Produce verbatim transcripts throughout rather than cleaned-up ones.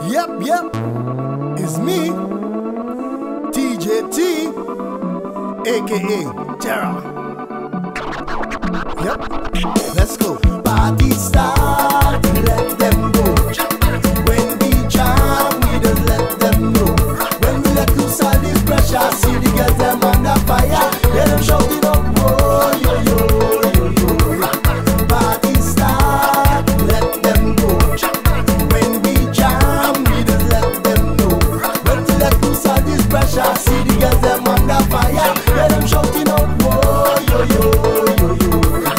Yep, yep, it's me, T J T, aka Terror. Yep, let's go. Party start, let them go. When we jam, we don't let them know. When we let loose all this pressure, see the girls them under fire. Let them shouting up, oh, yo, yo, yo, yo. Party start, let them go. When we jam, we don't let them know. When we let loose all this pressure, see the girls them under fire. Let them shouting up, oh, yo, yo, yo, yo.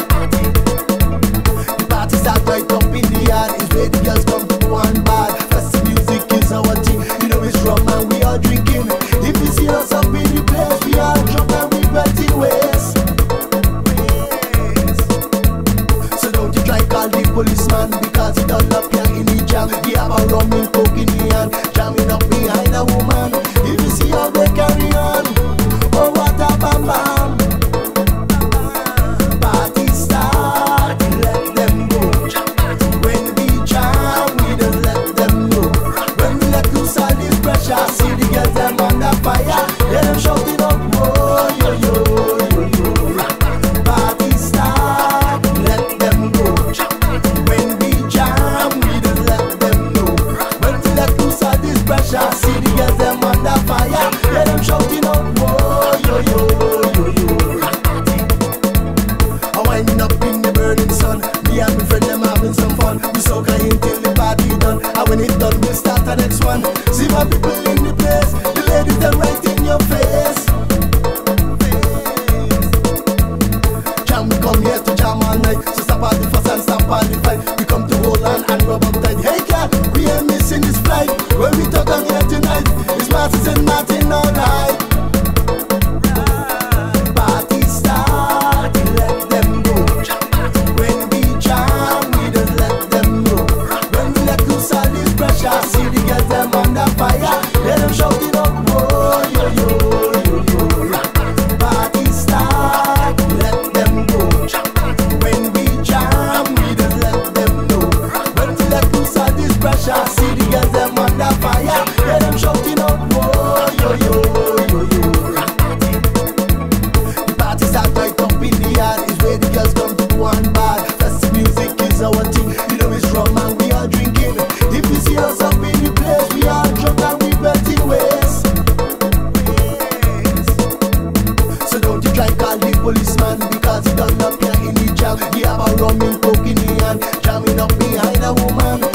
The party start right up in the yard. It's where the girls come to one bad. Festive music is our thing. You know it's rum and we are drinking. If you see us up in the place, we are drunk and we dirty ways. So don't you try call the policeman, because he done up here in the jam. We have a rum and coke in the hand, jamming up behind a woman. If you see how they carry on, oh what a bam bam. Party start, let them go. When we jam, we don't let them know. When we let loose all this pressure, see the girls them under fire. Let them shouting up, oh yo yo yo yo. Party start, let them go. When we jam, we don't let them know. When we let loose all this pressure, see the girls them under fire. Let them shouting up, oh yo yo yo yo. I'm winding up in the burning sun. Me and my friend them having some fun. We soca until the party done. And when it done, we start the next one. See my people in the place. The ladies them right in your face. Jam, we come here to jam all night. So stop all the fuss and stop all the fight. We come to hold on and rub up tight. Hey girl, we ain't missing this flight. When we talk on here tonight, it's Martins and Martin all night. Party start, let them go. When we jam, we don't let them know. When we let loose all this pressure, see the girls them under fire. Let them shouting up, oh yo yo yo yo. Party start, let them go. When we jam, we don't let them know. When we let loose all this pressure, see the girls them under fire. Let them shouting up, oh yo yo yo yo. The party start right up in the yard. Is where the girls come to one bad. Festive music is our thing. You know it's rum and we are drinking. If you see us up in the place, we are drunk and we dirty ways. So don't you try call the policeman, because he done up here in the jam. We have a rum and coke in the hand, jamming up behind a woman.